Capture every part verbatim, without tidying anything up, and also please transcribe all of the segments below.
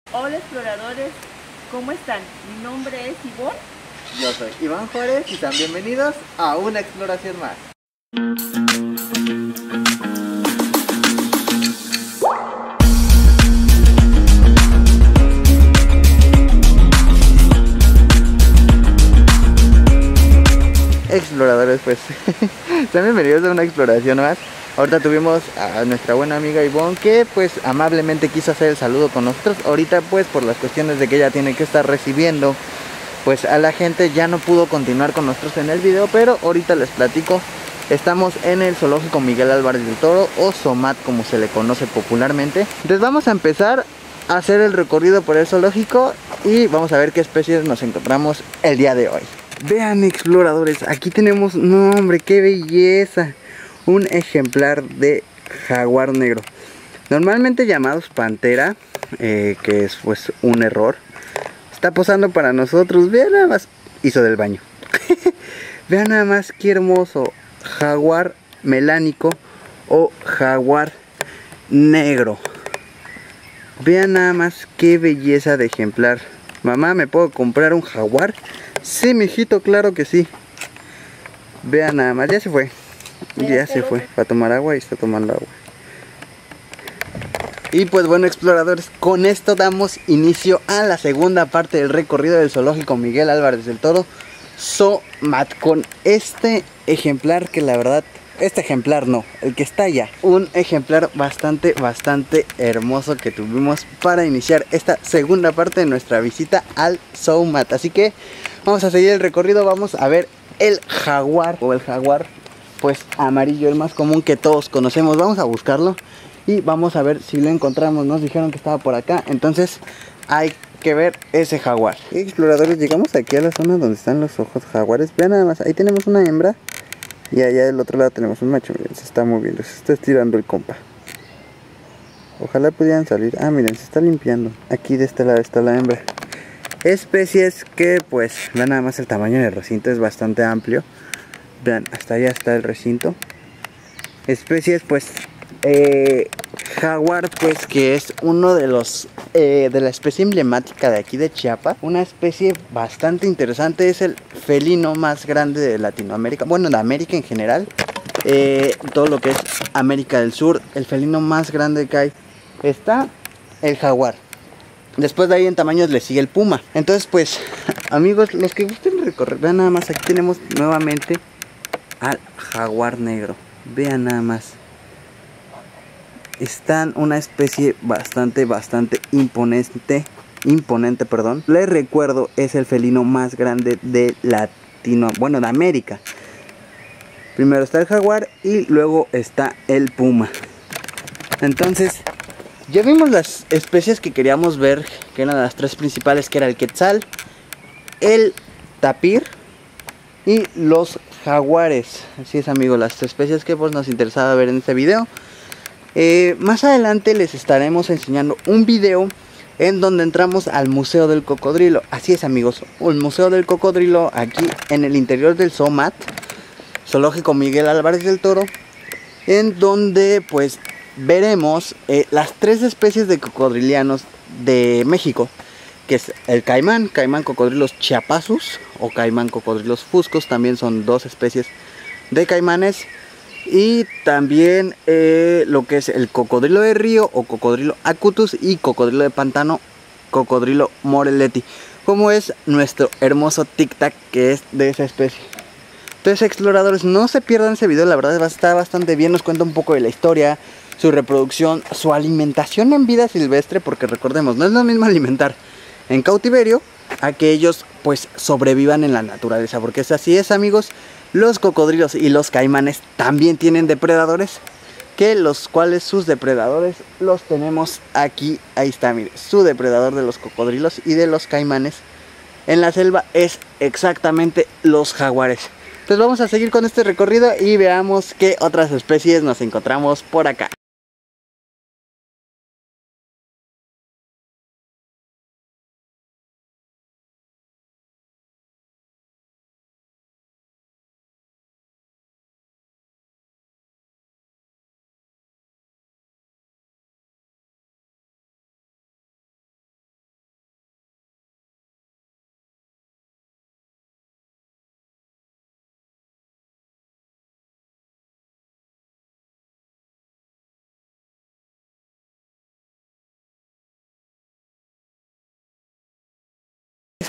Hola exploradores, ¿cómo están? Mi nombre es Ivonne. Yo soy Iván Juárez y sean bienvenidos a una exploración más. Exploradores, pues sean bienvenidos a una exploración más. Ahorita tuvimos a nuestra buena amiga Ivonne, que pues amablemente quiso hacer el saludo con nosotros. Ahorita pues por las cuestiones de que ella tiene que estar recibiendo pues a la gente, ya no pudo continuar con nosotros en el video, pero ahorita les platico. Estamos en el zoológico Miguel Álvarez del Toro, o Zomat como se le conoce popularmente. Entonces vamos a empezar a hacer el recorrido por el zoológico y vamos a ver qué especies nos encontramos el día de hoy. Vean exploradores, aquí tenemos, no hombre, qué belleza, un ejemplar de jaguar negro, normalmente llamados pantera, eh, que es pues un error. Está posando para nosotros, vean nada más, hizo del baño. Vean nada más qué hermoso, jaguar melánico o jaguar negro. Vean nada más qué belleza de ejemplar. Mamá, ¿me puedo comprar un jaguar? Sí, mijito, claro que sí. Vean nada más, ya se fue. Ya se fue, para tomar agua y está tomando agua. Y pues bueno exploradores, con esto damos inicio a la segunda parte del recorrido del zoológico Miguel Álvarez del Toro, Zomat, con este ejemplar que la verdad, este ejemplar no, el que está allá, un ejemplar bastante, bastante hermoso que tuvimos para iniciar esta segunda parte de nuestra visita al Zomat. Así que vamos a seguir el recorrido, vamos a ver el jaguar, o el jaguar pues amarillo, el más común que todos conocemos. Vamos a buscarlo y vamos a ver si lo encontramos. Nos dijeron que estaba por acá, entonces hay que ver ese jaguar. Exploradores, llegamos aquí a la zona donde están los ojos jaguares. Vean nada más, ahí tenemos una hembra y allá del otro lado tenemos un macho. Miren, se está moviendo, se está estirando el compa. Ojalá pudieran salir. Ah, miren, se está limpiando. Aquí de este lado está la hembra. Especies que pues, vean nada más el tamaño del recinto, es bastante amplio. Vean, hasta allá está el recinto. Especies pues eh, jaguar, pues que es uno de los eh, de la especie emblemática de aquí de Chiapas. Una especie bastante interesante, es el felino más grande de Latinoamérica, bueno, de América en general. Eh, todo lo que es América del Sur, el felino más grande que hay está el jaguar. Después de ahí en tamaños le sigue el puma. Entonces pues amigos, los que gusten recorrer, vean nada más, aquí tenemos nuevamente al jaguar negro. Vean nada más, están una especie bastante, bastante imponente, imponente, perdón. Les recuerdo, es el felino más grande de Latino, bueno, de América. Primero está el jaguar y luego está el puma. Entonces, ya vimos las especies que queríamos ver, que eran las tres principales, que era el quetzal, el tapir y los jaguares. Así es amigos, las especies que pues nos interesaba ver en este video. Eh, más adelante les estaremos enseñando un video en donde entramos al Museo del Cocodrilo. Así es amigos, el Museo del Cocodrilo aquí en el interior del Zomat, Zoológico Miguel Álvarez del Toro, en donde pues veremos eh, las tres especies de cocodrilianos de México, que es el caimán, caimán cocodrilos chiapazus o caimán cocodrilos fuscos, también son dos especies de caimanes. Y también eh, lo que es el cocodrilo de río o cocodrilo acutus, y cocodrilo de pantano, cocodrilo morelletti, como es nuestro hermoso tic-tac, que es de esa especie. Entonces exploradores, no se pierdan ese video, la verdad está bastante bien, nos cuenta un poco de la historia, su reproducción, su alimentación en vida silvestre, porque recordemos, no es lo mismo alimentar en cautiverio a que ellos pues sobrevivan en la naturaleza, porque es así es amigos. Los cocodrilos y los caimanes también tienen depredadores, que los cuales sus depredadores los tenemos aquí. Ahí está, mire, su depredador de los cocodrilos y de los caimanes en la selva es exactamente los jaguares. Entonces vamos a seguir con este recorrido y veamos qué otras especies nos encontramos por acá.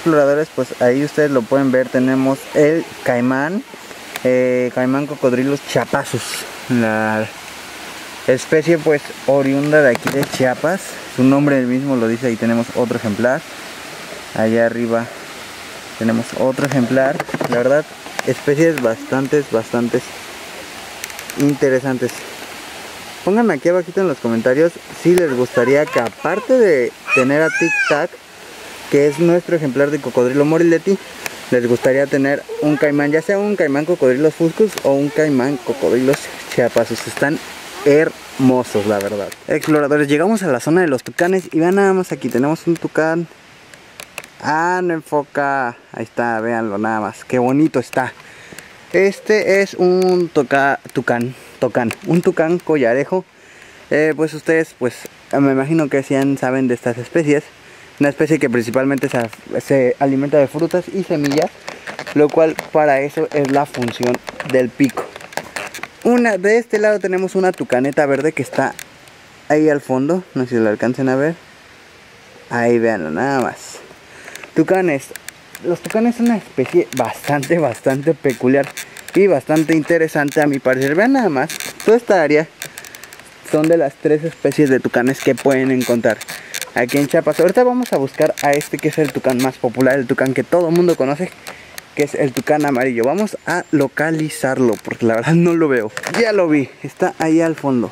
Exploradores, pues ahí ustedes lo pueden ver, tenemos el caimán, eh, caimán cocodrilos chiapazus, la especie pues oriunda de aquí de Chiapas, su nombre mismo lo dice. Ahí tenemos otro ejemplar, allá arriba tenemos otro ejemplar. La verdad, especies bastantes, bastantes interesantes. Pónganme aquí abajito en los comentarios si les gustaría que, aparte de tener a Tic Tac, que es nuestro ejemplar de cocodrilo morileti, les gustaría tener un caimán, ya sea un caimán cocodrilos fuscus o un caimán cocodrilos chiapazus. Están hermosos, la verdad. Exploradores, llegamos a la zona de los tucanes y vean nada más, aquí tenemos un tucán. Ah, no enfoca. Ahí está, véanlo nada más, qué bonito está. Este es un toca, tucán, tocán, un tucán collarejo. Eh, pues ustedes, pues me imagino que sí saben de estas especies. Una especie que principalmente se, se alimenta de frutas y semillas, lo cual para eso es la función del pico. Una, de este lado tenemos una tucaneta verde que está ahí al fondo, no sé si lo alcancen a ver. Ahí véanlo nada más. Tucanes. Los tucanes son una especie bastante, bastante peculiar y bastante interesante a mi parecer. Vean nada más, toda esta área son de las tres especies de tucanes que pueden encontrar aquí en Chiapas. Ahorita vamos a buscar a este que es el tucán más popular, el tucán que todo el mundo conoce, que es el tucán amarillo. Vamos a localizarlo porque la verdad no lo veo. Ya lo vi, está ahí al fondo.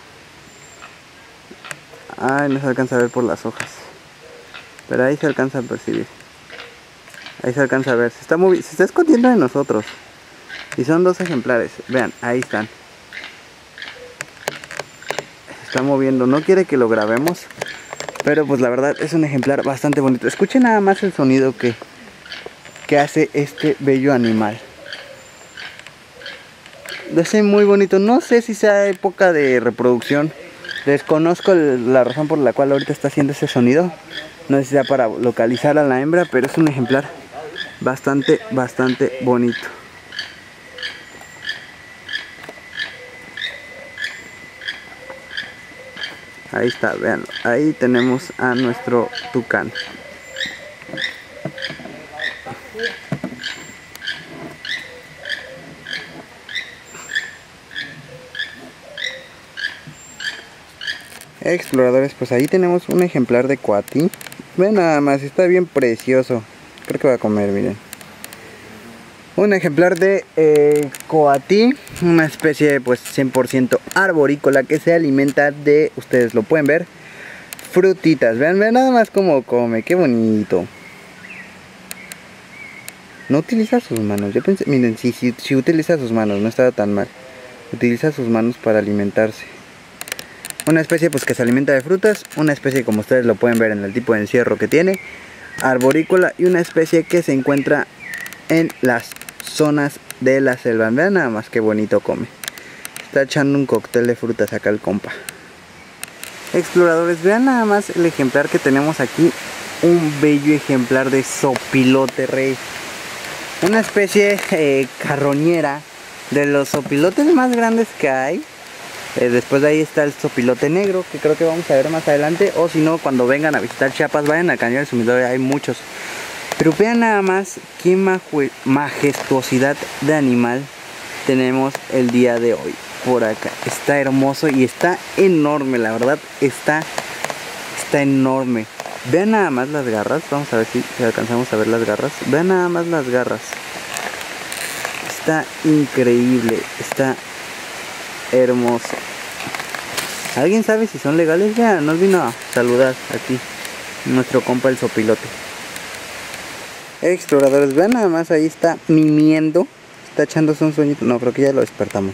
Ay, no se alcanza a ver por las hojas, pero ahí se alcanza a percibir. Ahí se alcanza a ver, se está moviendo, se está escondiendo de nosotros. Y son dos ejemplares, vean, ahí están. Se está moviendo, no quiere que lo grabemos, pero pues la verdad es un ejemplar bastante bonito. Escuchen nada más el sonido que, que hace este bello animal. Lo hace muy bonito, no sé si sea época de reproducción. Desconozco la razón por la cual ahorita está haciendo ese sonido. No sé si sea para localizar a la hembra, pero es un ejemplar bastante, bastante bonito. Ahí está, veanlo. Ahí tenemos a nuestro tucán. Exploradores, pues ahí tenemos un ejemplar de coatí. Ven nada más, está bien precioso. Creo que va a comer, miren. Un ejemplar de eh, coatí, una especie pues cien por ciento arborícola que se alimenta de, ustedes lo pueden ver, frutitas. Vean, vean nada más cómo come, qué bonito. No utiliza sus manos, yo pensé, miren, si, si, si utiliza sus manos, no estaba tan mal. Utiliza sus manos para alimentarse. Una especie pues que se alimenta de frutas, una especie como ustedes lo pueden ver en el tipo de encierro que tiene, arborícola, y una especie que se encuentra en las zonas de la selva. Vean nada más qué bonito come. Está echando un cóctel de frutas acá el compa. Exploradores, vean nada más el ejemplar que tenemos aquí. Un bello ejemplar de zopilote rey. Una especie eh, carroñera, de los zopilotes más grandes que hay. Eh, después de ahí está el zopilote negro, que creo que vamos a ver más adelante. O si no, cuando vengan a visitar Chiapas, vayan al Cañón del Sumidero, hay muchos. Pero vean nada más qué majestuosidad de animal tenemos el día de hoy por acá. Está hermoso y está enorme, la verdad, está, está enorme. Vean nada más las garras, vamos a ver si, si alcanzamos a ver las garras. Vean nada más las garras. Está increíble, está hermoso. ¿Alguien sabe si son legales? Vean, nos vino a saludar aquí nuestro compa el zopilote. Exploradores, vean nada más, ahí está mimiendo, está echándose un sueñito. No, creo que ya lo despertamos.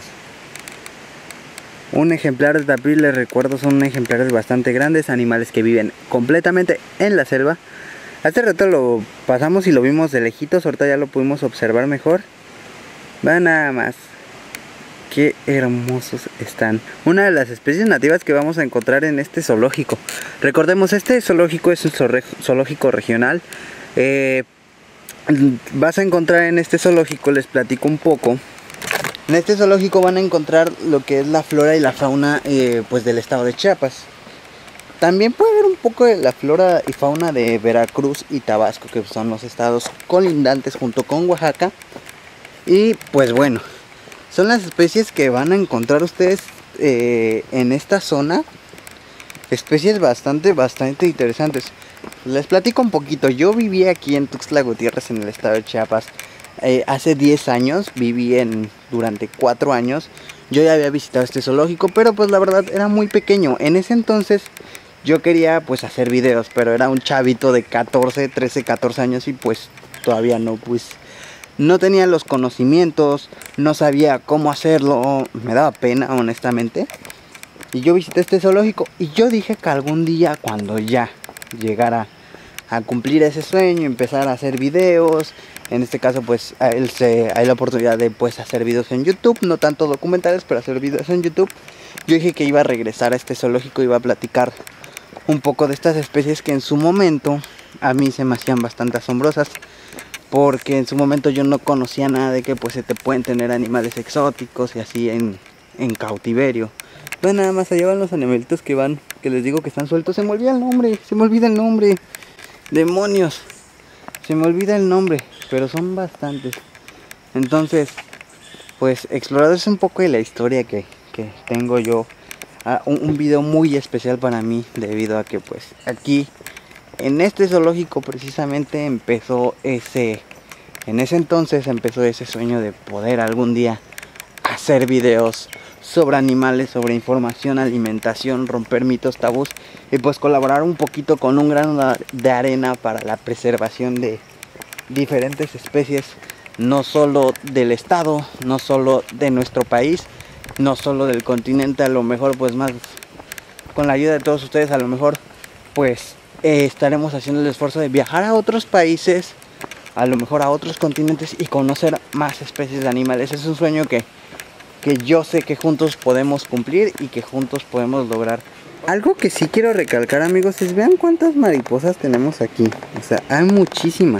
Un ejemplar de tapir, les recuerdo, son ejemplares bastante grandes, animales que viven completamente en la selva. Hace rato lo pasamos y lo vimos de lejitos, ahorita ya lo pudimos observar mejor. Vean nada más, qué hermosos están. Una de las especies nativas que vamos a encontrar en este zoológico. Recordemos, este zoológico es un zoológico regional. Eh, vas a encontrar en este zoológico, les platico un poco. En este zoológico van a encontrar lo que es la flora y la fauna eh, pues del estado de Chiapas. también puede ver un poco de la flora y fauna de Veracruz y Tabasco, que son los estados colindantes junto con Oaxaca. Y pues bueno, son las especies que van a encontrar ustedes eh, en esta zona. Especies bastante, bastante interesantes. Les platico un poquito. Yo viví aquí en Tuxtla Gutiérrez, en el estado de Chiapas, eh, hace diez años. Viví en, durante cuatro años. Yo ya había visitado este zoológico, pero pues la verdad era muy pequeño. En ese entonces yo quería pues hacer videos, pero era un chavito de catorce, trece, catorce años y pues todavía no, pues no tenía los conocimientos, no sabía cómo hacerlo, me daba pena honestamente. Y yo visité este zoológico y yo dije que algún día, cuando ya llegara a cumplir ese sueño, empezar a hacer videos, en este caso pues a él se, hay la oportunidad de pues hacer videos en YouTube, no tanto documentales, pero hacer videos en YouTube. Yo dije que iba a regresar a este zoológico, iba a platicar un poco de estas especies que en su momento a mí se me hacían bastante asombrosas, porque en su momento yo no conocía nada de que pues se te pueden tener animales exóticos y así en, en cautiverio. Pues nada más allá van los animalitos que van, que les digo que están sueltos. Se me olvida el nombre, se me olvida el nombre. Demonios, se me olvida el nombre, pero son bastantes. Entonces, pues explorado es un poco de la historia que, que tengo yo. Ah, un, un video muy especial para mí, debido a que pues aquí en este zoológico precisamente empezó ese, en ese entonces empezó ese sueño de poder algún día hacer videos sobre animales, sobre información, alimentación, romper mitos, tabús y pues colaborar un poquito con un grano de arena para la preservación de diferentes especies, no solo del estado, no solo de nuestro país, no solo del continente, a lo mejor pues más con la ayuda de todos ustedes, a lo mejor pues eh, estaremos haciendo el esfuerzo de viajar a otros países, a lo mejor a otros continentes y conocer más especies de animales. Es un sueño que que yo sé que juntos podemos cumplir y que juntos podemos lograr. Algo que sí quiero recalcar, amigos, es vean cuántas mariposas tenemos aquí. O sea, hay muchísimas.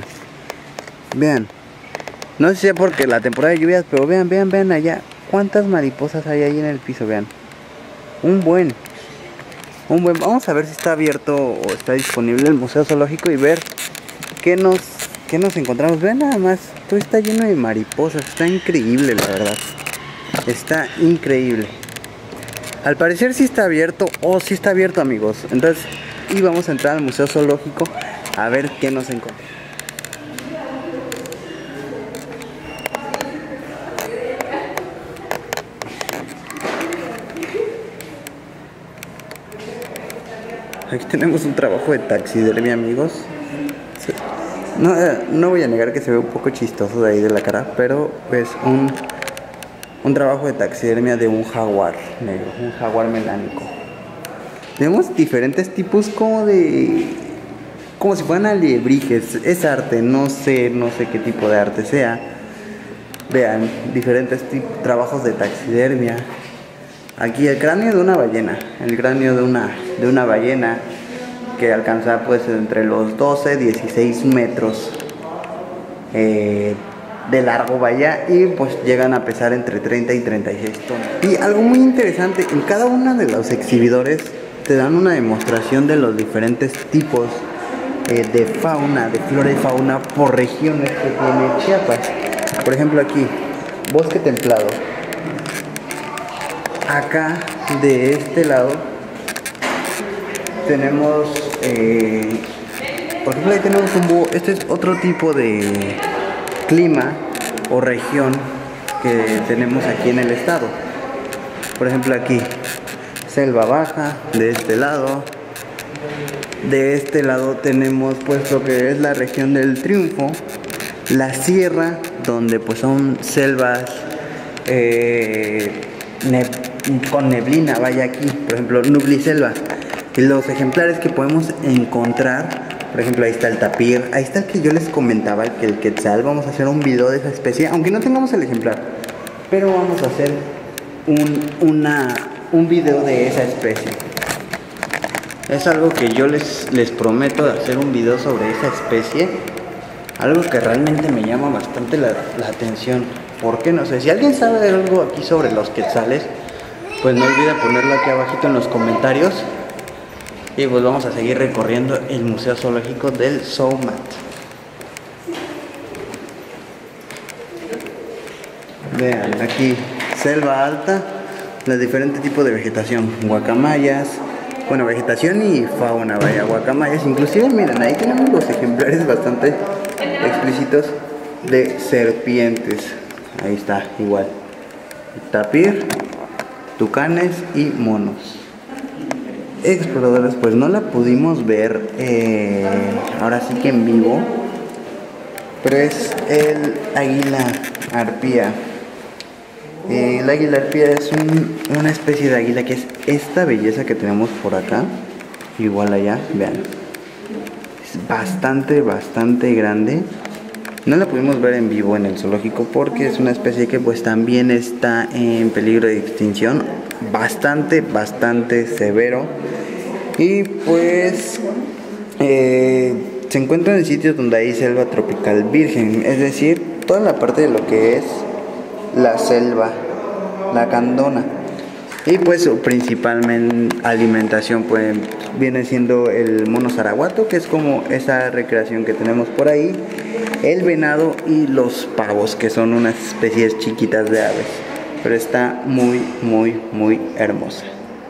Vean. No sé si sea porque la temporada de lluvias, pero vean, vean, vean allá cuántas mariposas hay ahí en el piso, vean. Un buen. Un buen. Vamos a ver si está abierto o está disponible el Museo Zoológico y ver qué nos, qué nos encontramos. Vean nada más, todo está lleno de mariposas. Está increíble, la verdad. Está increíble. Al parecer sí está abierto. Oh, sí está abierto, amigos. Entonces, y vamos a entrar al Museo Zoológico a ver qué nos encontramos. Aquí tenemos un trabajo de taxidermia, amigos. Sí. No, no voy a negar que se ve un poco chistoso de ahí de la cara, pero pues un... Un trabajo de taxidermia de un jaguar negro, un jaguar melánico. Tenemos diferentes tipos como de... como si fueran alebrijes. Es arte, no sé, no sé qué tipo de arte sea. Vean, diferentes trabajos de taxidermia. Aquí el cráneo de una ballena. El cráneo de una, de una ballena que alcanza pues entre los doce, dieciséis metros. Eh... de largo, vaya, y pues llegan a pesar entre treinta y treinta y seis tonos. Y algo muy interesante, en cada uno de los exhibidores te dan una demostración de los diferentes tipos eh, de fauna, de flora y fauna por regiones que tiene Chiapas. Por ejemplo aquí, bosque templado. Acá de este lado tenemos, eh, por ejemplo ahí tenemos un búho. Este es otro tipo de clima o región que tenemos aquí en el estado. Por ejemplo aquí, selva baja, de este lado. De este lado tenemos pues lo que es la región del Triunfo, la sierra, donde pues son selvas eh, ne con neblina, vaya aquí, por ejemplo, nubliselva. Y los ejemplares que podemos encontrar, por ejemplo, ahí está el tapir, ahí está el que yo les comentaba, el que el quetzal. Vamos a hacer un video de esa especie, aunque no tengamos el ejemplar, pero vamos a hacer un, una, un video de esa especie. Es algo que yo les, les prometo de hacer un video sobre esa especie. Algo que realmente me llama bastante la, la atención. ¿Por qué? No sé, si alguien sabe algo aquí sobre los quetzales, pues no olvide ponerlo aquí abajito en los comentarios. Y pues vamos a seguir recorriendo el Museo Zoológico del Zoomat. Vean, aquí selva alta, los diferentes tipos de vegetación, guacamayas, bueno, vegetación y fauna, vaya, guacamayas, inclusive miren, ahí tenemos los ejemplares bastante explícitos de serpientes, ahí está, igual, tapir, tucanes y monos. Exploradores, pues no la pudimos ver eh, ahora sí que en vivo, pero es el águila arpía. Eh, el águila arpía es un, una especie de águila que es esta belleza que tenemos por acá, igual allá, vean, es bastante, bastante grande. No la pudimos ver en vivo en el zoológico porque es una especie que pues también está en peligro de extinción, bastante, bastante severo. Y pues eh, se encuentra en sitios donde hay selva tropical virgen, es decir, toda la parte de lo que es la selva, la candona. Y pues su principal alimentación pues viene siendo el mono zaraguato, que es como esa recreación que tenemos por ahí, el venado y los pavos, que son unas especies chiquitas de aves, pero está muy muy muy hermosa.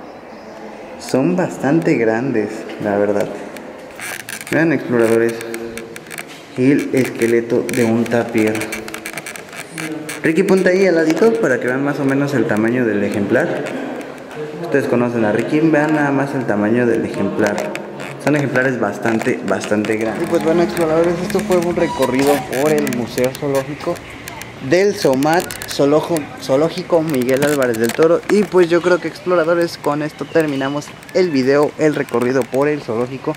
Son bastante grandes, la verdad. Vean, exploradores, el esqueleto de un tapir. Ricky, ponte ahí al ladito para que vean más o menos el tamaño del ejemplar. Ustedes conocen a Ricky, vean nada más el tamaño del ejemplar. Son ejemplares bastante, bastante grandes. Y pues bueno, exploradores, esto fue un recorrido por el Museo Zoológico del Zoomat, Zoológico Miguel Álvarez del Toro. Y pues yo creo que, exploradores, con esto terminamos el video, el recorrido por el zoológico.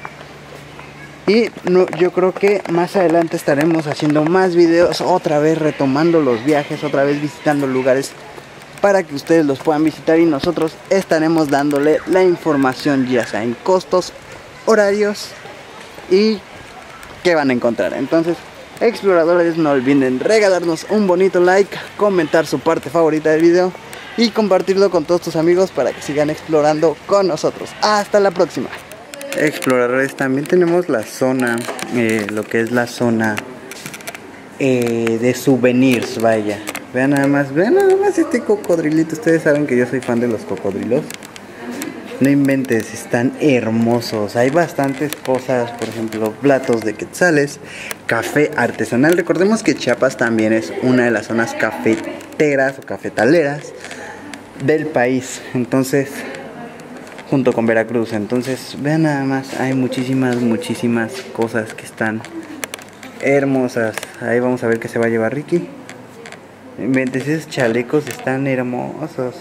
Y no, yo creo que más adelante estaremos haciendo más videos, otra vez retomando los viajes, otra vez visitando lugares para que ustedes los puedan visitar, y nosotros estaremos dándole la información, ya sea en costos, horarios y qué van a encontrar. Entonces, exploradores, no olviden regalarnos un bonito like, comentar su parte favorita del video y compartirlo con todos tus amigos para que sigan explorando con nosotros. Hasta la próxima. Exploradores, también tenemos la zona, eh, lo que es la zona eh, de souvenirs, vaya. Vean nada más, vean nada más este cocodrilito. Ustedes saben que yo soy fan de los cocodrilos. No inventes, están hermosos. Hay bastantes cosas, por ejemplo, platos de quetzales, café artesanal. Recordemos que Chiapas también es una de las zonas cafeteras o cafetaleras del país. Entonces, junto con Veracruz. Entonces, vean nada más, hay muchísimas, muchísimas cosas que están hermosas. Ahí vamos a ver qué se va a llevar Ricky. No inventes, esos chalecos están hermosos.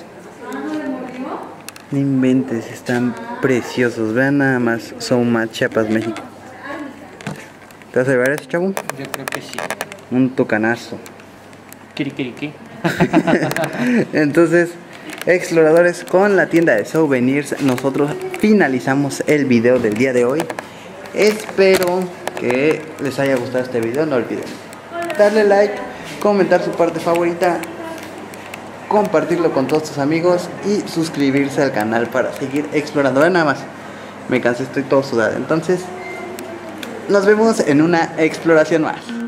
No inventes, están preciosos. Vean nada más, Zoomat, Chiapas, México. ¿Te vas a llevar ese, chavo? Yo creo que sí. Un tocanazo. Kirikiriki. Entonces, exploradores, con la tienda de souvenirs nosotros finalizamos el video del día de hoy. Espero que les haya gustado este video. No olviden darle like, comentar su parte favorita, compartirlo con todos tus amigos y suscribirse al canal para seguir explorando. Vean nada más, me cansé, estoy todo sudado. Entonces, nos vemos en una exploración más.